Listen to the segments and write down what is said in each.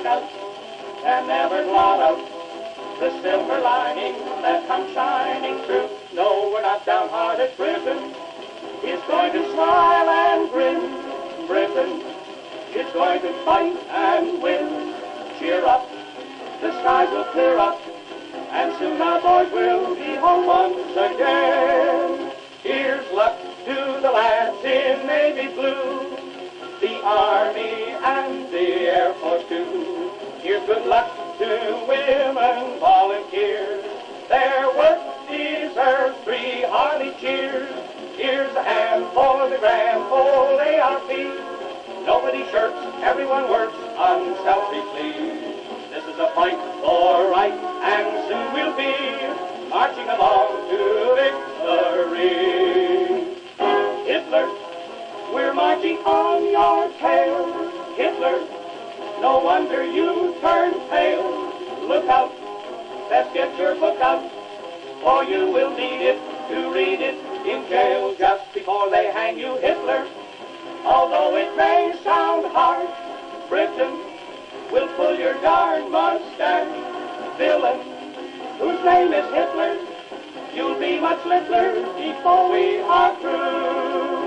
out and never blot out the silver lining that comes shining through. No, we're not downhearted. Britain is going to smile and grin. Britain is going to fight and win. Cheer up, the skies will clear up, and soon our boys will be home once again. Here's luck to the lads in navy blue, the Army and the Air Force too. Here's good luck to women volunteers. Their work deserves 3 hearty cheers. Here's a hand for the grand old ARP. Nobody shirks, everyone works unselfishly. This is a fight for right, and soon we'll be marching along to victory. Hitler, we're marching on your tail. Hitler, no wonder you turned pale. Look out, best get your book out, or you will need it to read it in jail just before they hang you. Hitler, although it may sound harsh, Britain will pull your darn mustache. Villain, whose name is Hitler, you'll be much littler before we are through.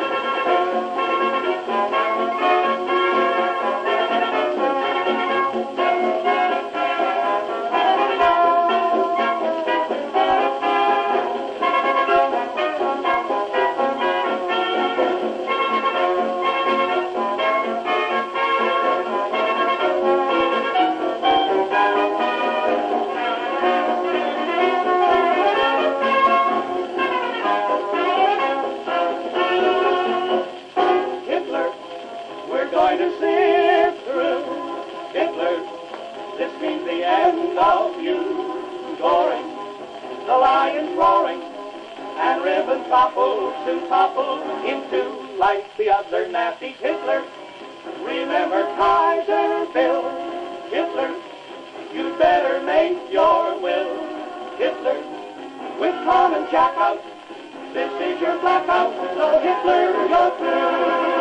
Going to sit through. Hitler, this means the end of you. Goring, the lions roaring, and Ribbentrop soon topple into like the other nasty Hitler. Remember Kaiser Bill. Hitler, you'd better make your will. Hitler, with Tom and Jack out, this is your blackout, so Hitler, you're through.